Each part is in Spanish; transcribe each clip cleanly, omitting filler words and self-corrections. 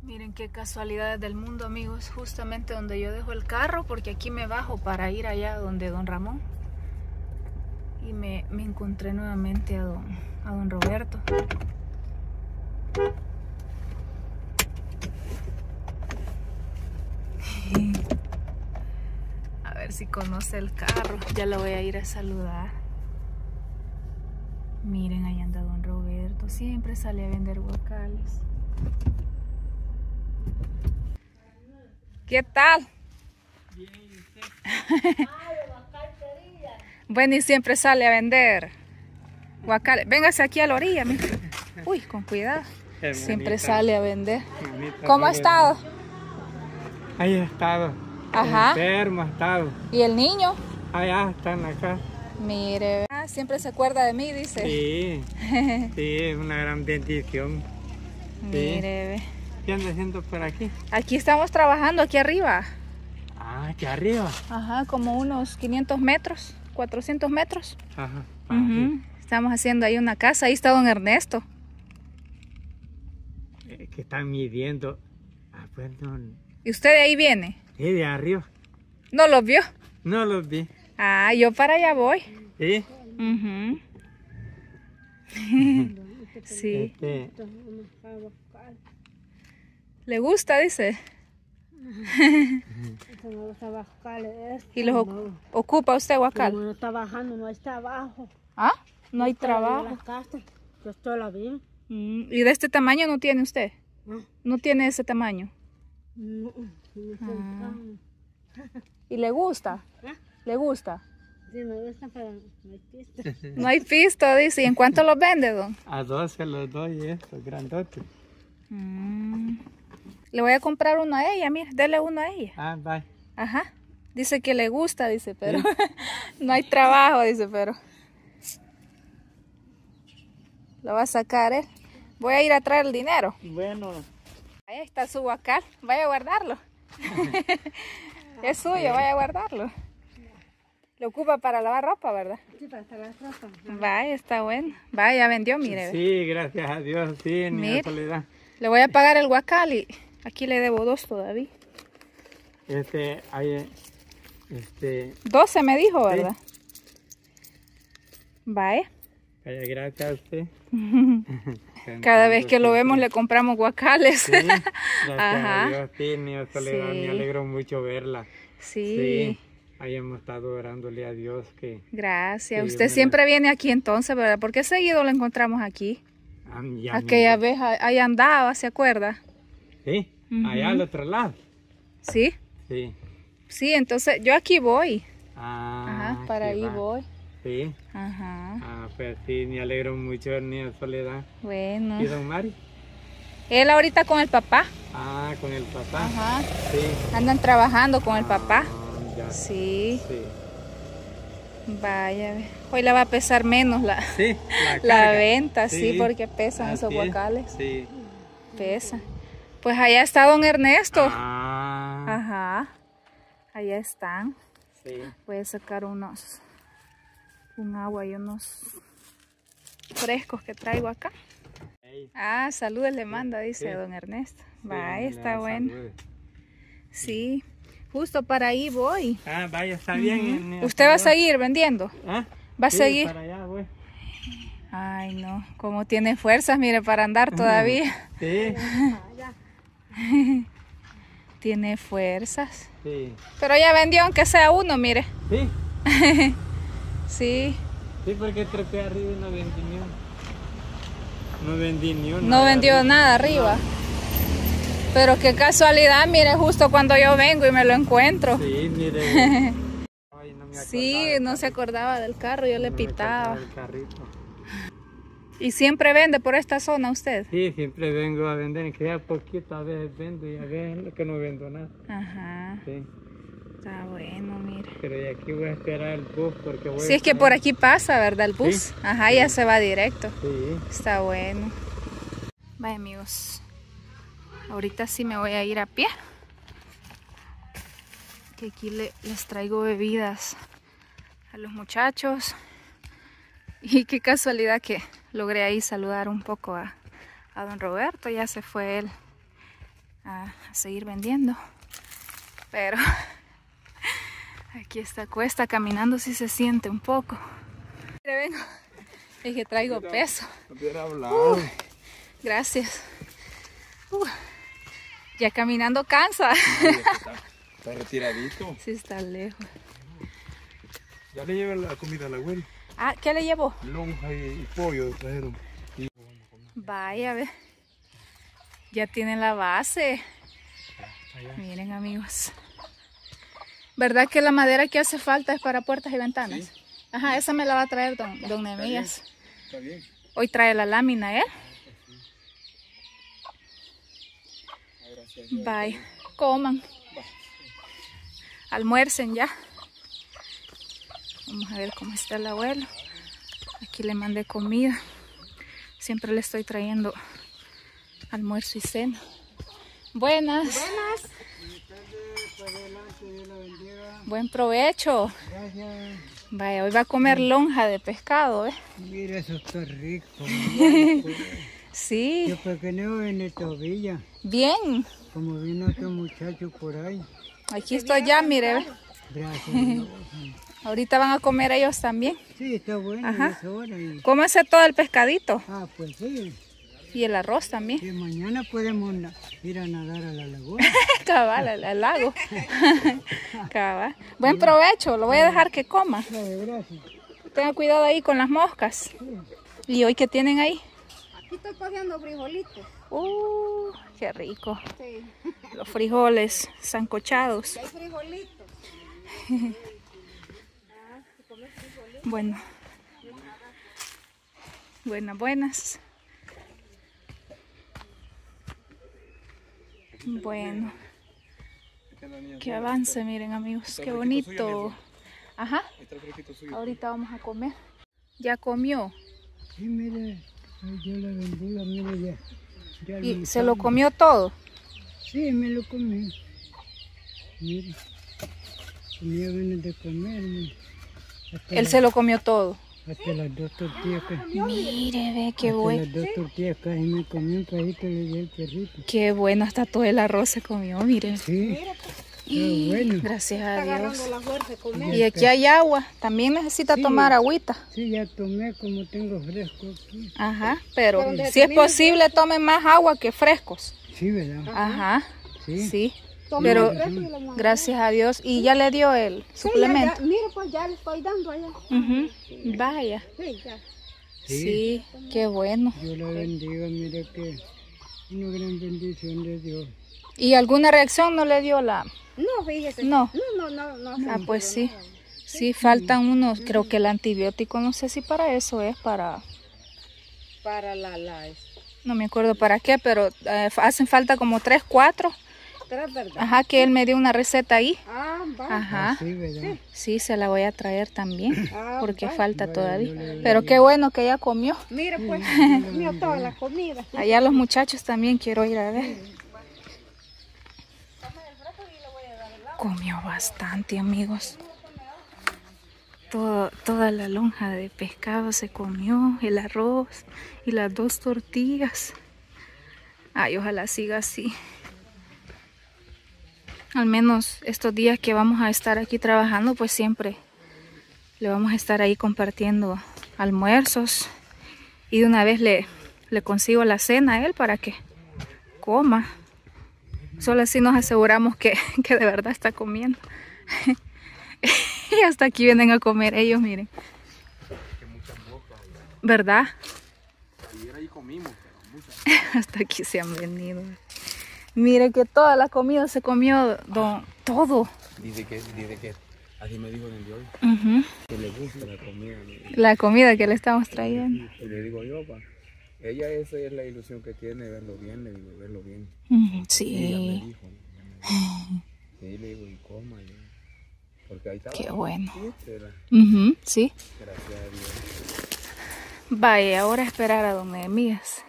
Miren qué casualidades del mundo, amigos, justamente donde yo dejo el carro, porque aquí me bajo para ir allá donde don Ramón. Y me encontré nuevamente a don Roberto. A ver si conoce el carro, ya lo voy a ir a saludar. Miren, ahí anda don Roberto, siempre sale a vender guacales. ¿Qué tal? Bien, ¿y usted? Bueno, y siempre sale a vender guacales. Véngase aquí a la orilla, mira. Uy, con cuidado. Hermanita, Siempre sale a vender. hermanita, ¿Cómo ha estado? Ahí ha estado. Ajá. Enfermo ha estado. ¿Y el niño? Allá están acá. Mire, siempre se acuerda de mí, dice. Sí, sí, es una gran bendición. Mire, ve. ¿Qué anda haciendo por aquí? Aquí estamos trabajando, aquí arriba. Ah, aquí arriba. Ajá, como unos 500 metros, 400 metros. Ajá. Estamos haciendo ahí una casa, ahí está don Ernesto. Que están midiendo. Ah, pues no. ¿Y usted de ahí viene? Sí, de arriba. ¿No los vio? No los vi. Ah, yo para allá voy. ¿Sí? Sí. ¿Le gusta, dice? ¿Y los ocupa usted, guacal? No está bajando, no hay trabajo. ¿Ah? No hay trabajo. Yo estoy la vi. ¿Y de este tamaño no tiene usted? ¿No tiene ese tamaño? No, ¿Y le gusta? ¿Le gusta? sí, me gusta, pero no hay pista. No hay pisto, dice. ¿Y en cuánto los vende, don? A 12 los doy estos grandotes. Le voy a comprar uno a ella, mira, dele uno a ella. Ah, bye. Ajá. Dice que le gusta, dice, pero no hay trabajo, dice, pero lo va a sacar él. Voy a ir a traer el dinero. Bueno. Ahí está su guacal, vaya a guardarlo. Es suyo, vaya a guardarlo. Lo ocupa para lavar ropa, ¿verdad? Sí, para estar la ropa. Vaya, está bueno. Vaya, vendió, mire. ve. Sí, gracias a Dios, sí, ni Mire. Soledad. Le voy a pagar el guacal y aquí le debo 2 todavía. Hay, 12 me dijo, ¿verdad? Vaya. Vaya, gracias a usted. Cada vez que lo vemos le compramos guacales. Sí, gracias Ajá. a Dios, sí, niña Soledad, Sí. me alegro mucho verla. Sí. Ahí hemos estado orándole a Dios que... Gracias. Sí, Usted mira. siempre viene aquí entonces, ¿verdad? ¿Por qué seguido lo encontramos aquí? ya Aquella me- vez ahí andaba, ¿se acuerda? Sí, allá al otro lado. Sí. Sí. Sí, entonces yo aquí voy. Ah, Ajá, para qué ahí va. voy. Sí. Ajá. Ah, pues sí, me alegro mucho, niña Soledad. Bueno. ¿Y don Mari? Él ahorita con el papá. Ah, con el papá. Ajá. Sí. Andan trabajando con el papá. Ah, ya. Sí. Sí. Vaya, ve. Hoy le va a pesar menos la, Sí, la carga. venta, sí, porque pesan Así esos es. guacales. Sí. Pesan. Pues allá está don Ernesto. Ah, Ajá. Allá están. sí. Voy a sacar un agua y unos frescos que traigo acá. Ey, Ah, saludos le manda, dice Sí. don Ernesto. sí, Vaya, le está da bueno. saludos. Sí, justo para ahí voy. Ah, vaya, está bien. niña ¿Usted va a Soledad. seguir vendiendo? ¿Ah? ¿Va a Sí, seguir? para allá voy. Ay, no, como tiene fuerzas, mire, para andar todavía. Sí, Tiene fuerzas. sí. Pero ya vendió aunque sea uno, mire. Sí, Sí, sí, porque trepé arriba y no vendí ni uno. No vendí ni uno. no vendió nada arriba. Pero qué casualidad, mire, justo cuando yo vengo y me lo encuentro. Sí, mire. Ay, no me Sí, acordaba no se acordaba del carro, yo le no me acordaba pitaba. del carrito. ¿Y siempre vende por esta zona usted? Sí, siempre vengo a vender, que ya poquito a veces vendo y a veces que no vendo nada. Ajá, Sí, está bueno, mire. pero de aquí voy a esperar el bus porque voy Sí, es que por aquí pasa, ¿verdad? El bus. Sí. Ajá, ya se va directo. Sí, Está bueno. Vaya, amigos. Ahorita sí me voy a ir a pie. Que aquí les traigo bebidas a los muchachos. Y qué casualidad que logré ahí saludar un poco a don Roberto. Ya se fue él a seguir vendiendo. Pero aquí esta cuesta, caminando sí se siente un poco. Vengo, es que traigo peso. Gracias. Ya caminando cansa. Está retiradito. Sí, está lejos. Ya le llevé la comida a la abuela. Ah, ¿qué le llevó? Lonja y pollo trajeron. Vaya, ve. Ya tienen la base. Miren, amigos. ¿Verdad que la madera que hace falta es para puertas y ventanas? Sí. Ajá, esa me la va a traer don Nehemías. Está bien. Hoy trae la lámina, ¿eh? Bye. Coman. Almuercen ya. Vamos a ver cómo está el abuelo. Aquí le mandé comida. Siempre le estoy trayendo almuerzo y cena. Buenas. Buenas. Buen provecho. Gracias. Vaya, hoy va a comer lonja de pescado, ¿eh? Mira, eso está rico. Sí. Yo pequeño en esta villa, Bien. como vino otro muchacho por ahí. Aquí estoy ya, mire. Gracias. Ahorita van a comer ellos también. Sí, está bueno. Ajá. Es hora y... Cómese todo el pescadito. Ah, pues sí. Y el arroz también. Y mañana podemos ir a nadar a la laguna. Cabal, al lago. Cabal. Buen provecho, lo voy a dejar que coma. Gracias. Tenga cuidado ahí con las moscas. ¿Y hoy qué tienen ahí? Aquí estoy cogiendo frijolitos. Qué rico. Sí. Los frijoles sancochados. Hay frijolitos. Bueno. Buenas. Bueno. Qué avance, miren, amigos. Qué bonito. Ajá. Ahorita vamos a comer. ¿Ya comió? Sí, mire, yo la bendiga, mire ya. ¿Y se lo comió todo? Sí, me lo comí. Mire, tenía ganas de comer. Mire. Él se lo comió todo. Hasta las 2 tortillas que... Mire, ve, qué bueno. Las 2 tortillas casi me comí un pedacito y le di al perrito. Qué bueno, hasta todo el arroz se comió, mire. Sí, qué bueno. Gracias a Dios. La fuerza de comer. Y aquí hay agua. También necesita tomar agüita. Sí, ya tomé como tengo fresco aquí. Ajá, pero si es posible, tome más agua que frescos. Sí, ¿verdad? Ajá, Sí. sí. Pero gracias a Dios. Y ya le dio el suplemento. Ya, mire, pues ya le estoy dando allá. Vaya. Sí, ya. Sí, qué bueno. Dios la bendiga, mire que una gran bendición de Dios. ¿Y alguna reacción no le dio la...? No, fíjese. No. No. Ah, pues sí. Sí, faltan unos, creo que el antibiótico, no sé si para eso es, para la no me acuerdo para qué, pero hacen falta como 3, 4. ¿verdad? Ajá, que él me dio una receta ahí. Ah, va. Ajá. Sí, ¿verdad? Sí, se la voy a traer también, porque falta Vaya, todavía. Pero qué bueno que ya comió. Mira, pues, comió toda la comida. Allá los muchachos también quiero ir a ver. Comió bastante, amigos. Toda la lonja de pescado se comió, el arroz y las 2 tortillas. Ay, ojalá siga así. Al menos estos días que vamos a estar aquí trabajando, pues siempre le vamos a estar ahí compartiendo almuerzos. Y de una vez le consigo la cena a él para que coma. Solo así nos aseguramos que de verdad está comiendo. Y hasta aquí vienen a comer ellos, miren. ¿Verdad? Ayer ahí comimos, pero muchas. Hasta aquí se han venido. Mire que toda la comida se comió todo. Dice que así me dijo el de hoy, que le gusta la comida. La comida que le estamos trayendo. Y le digo yo, ella esa es la ilusión que tiene, verlo bien, le digo, verlo bien. Sí. Y ella me dijo, sí, le digo, y coma, porque ahí estaba. Qué bueno. Sí. Gracias a Dios. Vaya, ahora a esperar a don Nehemías.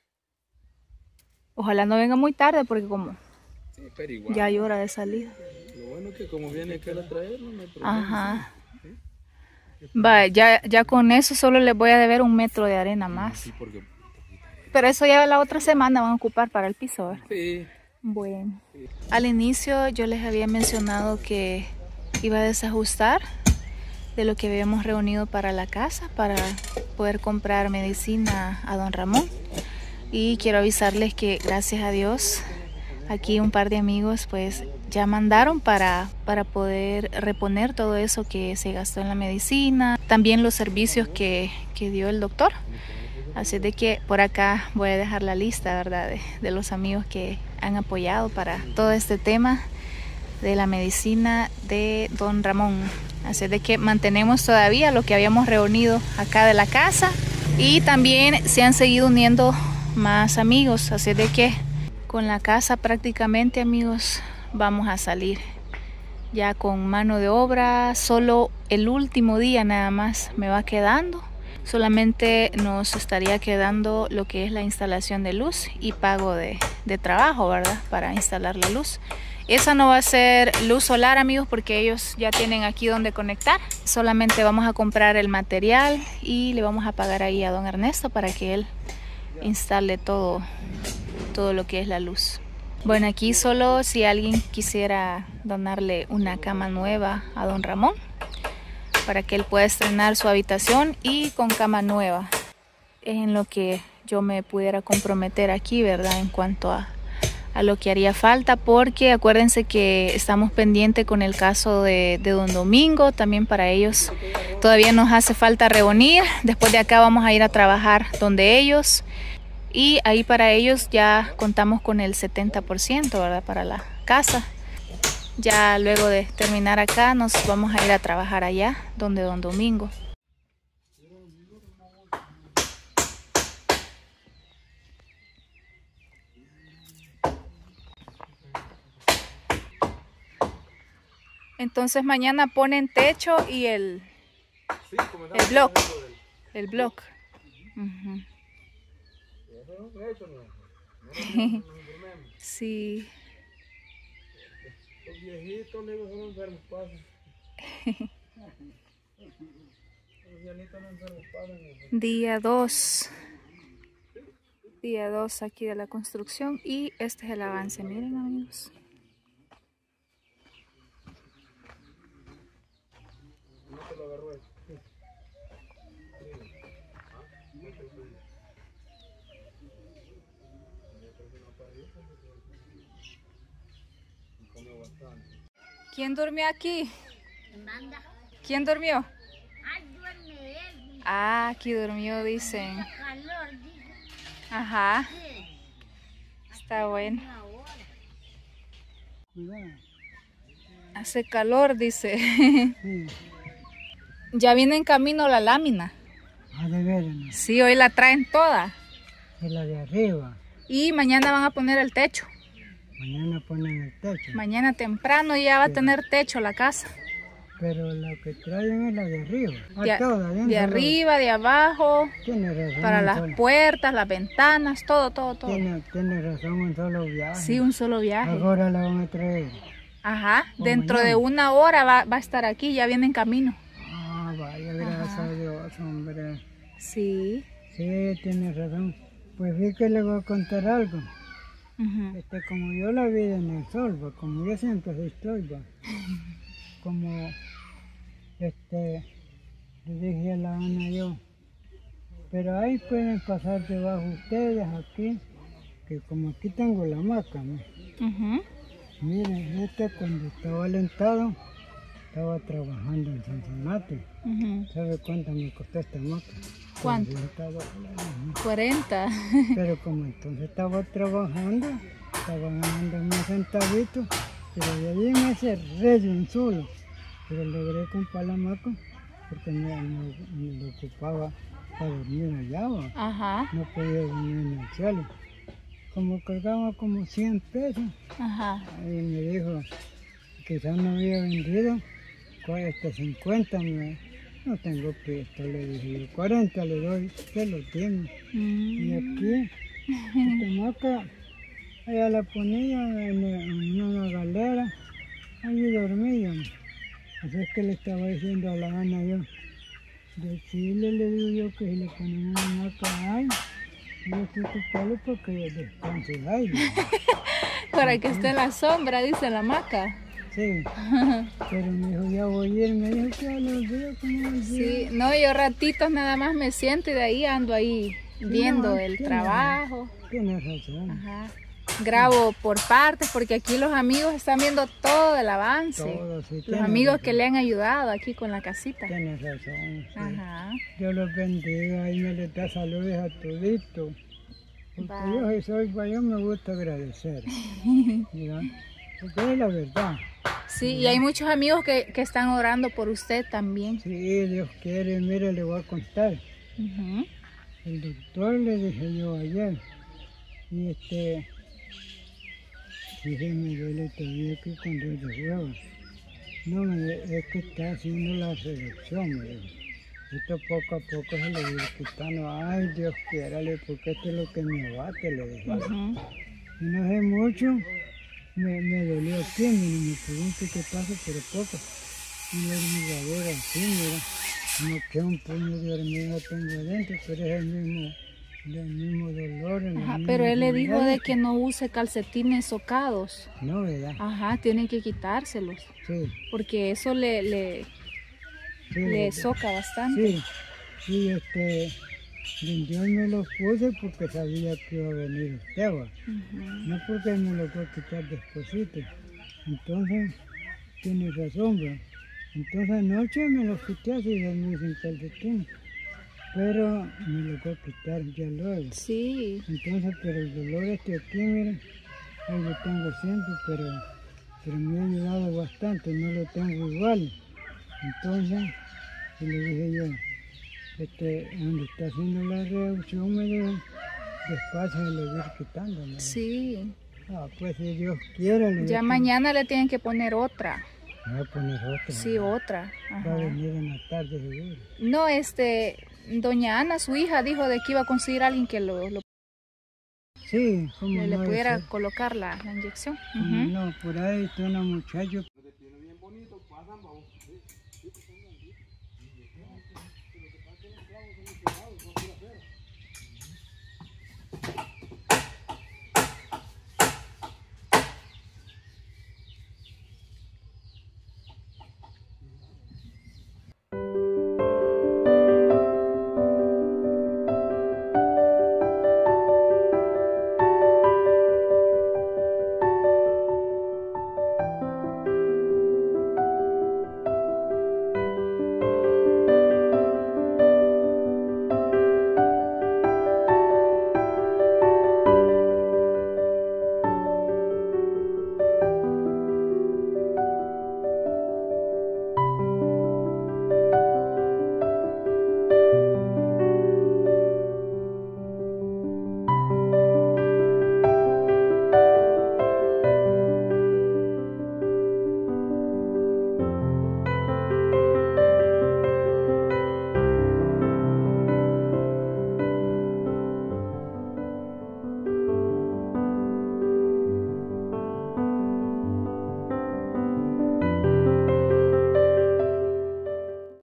Ojalá no venga muy tarde porque como sí, pero igual, ya hay hora de salida. Lo bueno es que como viene aquel a traer, no me problema. Ajá. Vaya, ya con eso solo les voy a deber 1 metro de arena más. Sí, porque... Pero eso ya la otra semana van a ocupar para el piso, ¿verdad? Sí. Bueno, al inicio yo les había mencionado que iba a desajustar de lo que habíamos reunido para la casa para poder comprar medicina a don Ramón. Y quiero avisarles que gracias a Dios aquí un par de amigos pues ya mandaron para poder reponer todo eso que se gastó en la medicina, también los servicios que dio el doctor. Así de que por acá voy a dejar la lista, ¿verdad? De los amigos que han apoyado para todo este tema de la medicina de don Ramón. Así de que mantenemos todavía lo que habíamos reunido acá de la casa y también se han seguido uniendo más amigos. Así de que con la casa prácticamente, amigos, vamos a salir ya con mano de obra. Solo el último día nada más me va quedando. Solamente nos estaría quedando lo que es la instalación de luz y pago de trabajo, ¿verdad? Para instalar la luz. Esa no va a ser luz solar, amigos, porque ellos ya tienen aquí donde conectar. Solamente vamos a comprar el material y le vamos a pagar ahí a don Ernesto para que él instale todo lo que es la luz. Bueno, aquí solo si alguien quisiera donarle una cama nueva a don Ramón, para que él pueda estrenar su habitación y con cama nueva. Es en lo que yo me pudiera comprometer aquí, ¿verdad? En cuanto a lo que haría falta, porque acuérdense que estamos pendientes con el caso de don Domingo. También para ellos todavía nos hace falta reunir. Después de acá vamos a ir a trabajar donde ellos. Y ahí para ellos ya contamos con el 70%, ¿verdad? Para la casa. Ya luego de terminar acá nos vamos a ir a trabajar allá donde don Domingo. Entonces mañana ponen techo y el block. El block. Sí. Viejitos, le digo, son enfermos, pasan. Los viejitos no enfermos, pasan. Día 2. Día 2 aquí de la construcción y este es el avance. Miren, amigos. No te lo agarró él. ¿Quién durmió aquí? ¿Quién durmió? Ah, aquí durmió, dicen. Ajá. Está bueno. Hace calor, dice. Sí. Ya viene en camino la lámina. Ah, de veras, ¿no? Sí, hoy la traen toda. Es la de arriba. Y mañana van a poner el techo. Mañana ponen el techo. Mañana temprano ya va a tener techo la casa. Pero la que traen es la de arriba. De arriba, de abajo. Tiene razón. Para las puertas, las ventanas, todo. Tiene razón, un solo viaje. Sí, un solo viaje. Ahora la van a traer. Ajá, O dentro mañana. de una hora va a estar aquí, ya viene en camino. Ah, vaya, gracias a Dios, hombre. Sí. Sí, tiene razón. Pues sí que le voy a contar algo. Como yo la vi en el sol, pues, como yo siempre así estoy, pues, como le dije a la Ana yo, pero ahí pueden pasar debajo ustedes aquí, que como aquí tengo la hamaca, ¿no? Miren, cuando estaba alentado, estaba trabajando en Cincinnati. ¿Sabe cuánto me costó esta hamaca? ¿Cuánto? 40. Pero como entonces estaba trabajando, estaba ganando unos centavitos, pero de allí me cerré de un solo. Pero logré comprar la hamaca porque me lo ocupaba para dormir allá. Ajá. No podía dormir en el cielo. Como cargaba como 100 pesos. Ajá. Y me dijo, quizás no había vendido, 50 no tengo pista, le dije yo, 40 le doy, que lo tiene. Y aquí, esta hamaca, ella la ponía en una galera, allí dormía. Así es que le estaba diciendo a la Ana yo, decirle, le digo yo, que si le ponen una hamaca ahí, yo estoy ocupado porque descanse el aire. Para que esté en la sombra, dice la hamaca. Sí, pero me dijo, ya voy a ir, me dijo que a los días como el Sí, día. no, yo ratitos nada más me siento y de ahí ando ahí viendo no, el tiene- trabajo. Tienes razón, Ajá. Grabo por partes porque aquí los amigos están viendo todo el avance. todo, sí, Los tienes amigos razón. que le han ayudado aquí con la casita. Tienes razón, sí. Ajá. Dios los bendiga y me les da saludos a todito. Porque Bye. yo si soy, pues, yo me gusta agradecer, ¿ya? Porque es la verdad. Sí, y hay muchos amigos que están orando por usted también. Si Dios quiere, mire, le voy a contar. Ujú. El doctor le dije yo ayer, y dije, me duele todavía aquí cuando es de huevo. No, es que está haciendo la reducción, me dijo. Esto poco a poco se le va quitando. Ay, Dios quiérale, porque esto es lo que me abate, le dije. Ujú. Y no sé mucho, me dolió aquí, me pregunto qué pasa, pero poco. Y la hormigadera así, mira, como que un puño de hormiga tengo adentro, pero es el mismo dolor. Ajá, pero él le dijo de que no use calcetines socados. No, ¿verdad? Ajá, tienen que quitárselos. Sí, Porque eso le sí. soca bastante. Sí, Dios me lo puse porque sabía que iba a venir usted, ¿va? Ujú. No porque me lo voy a quitar despuesito. Entonces, tiene razón, ¿va? Entonces anoche me lo quité así dormí sin calcetín, pero me lo voy a quitar ya luego. Sí, Entonces, pero el dolor aquí, mira, ahí lo tengo siempre, pero me ha ayudado bastante, no lo tengo igual. Entonces, y le dije yo, donde está haciendo la reducción, me dijo, despacio se lo voy a ir quitando. Me dijo. sí. Ah, pues si Dios quiere, le Ya voy a mañana le tienen que poner otra. me voy a poner otra. Sí, otra. Va a Ajá. venir en la tarde seguro. No, doña Ana, su hija, dijo de que iba a conseguir a alguien que lo Sí, como le no, pudiera ese- colocar la inyección. como Ujú. no, por ahí está una muchacha